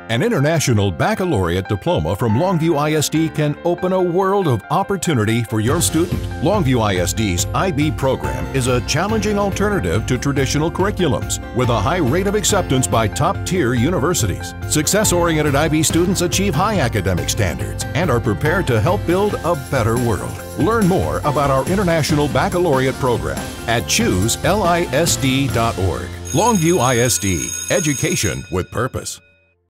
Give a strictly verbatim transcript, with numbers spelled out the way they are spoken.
An International Baccalaureate diploma from Longview I S D can open a world of opportunity for your student. Longview I S D's I B program is a challenging alternative to traditional curriculums with a high rate of acceptance by top-tier universities. Success-oriented I B students achieve high academic standards and are prepared to help build a better world. Learn more about our International Baccalaureate program at choose L I S D dot org. Longview I S D, education with purpose.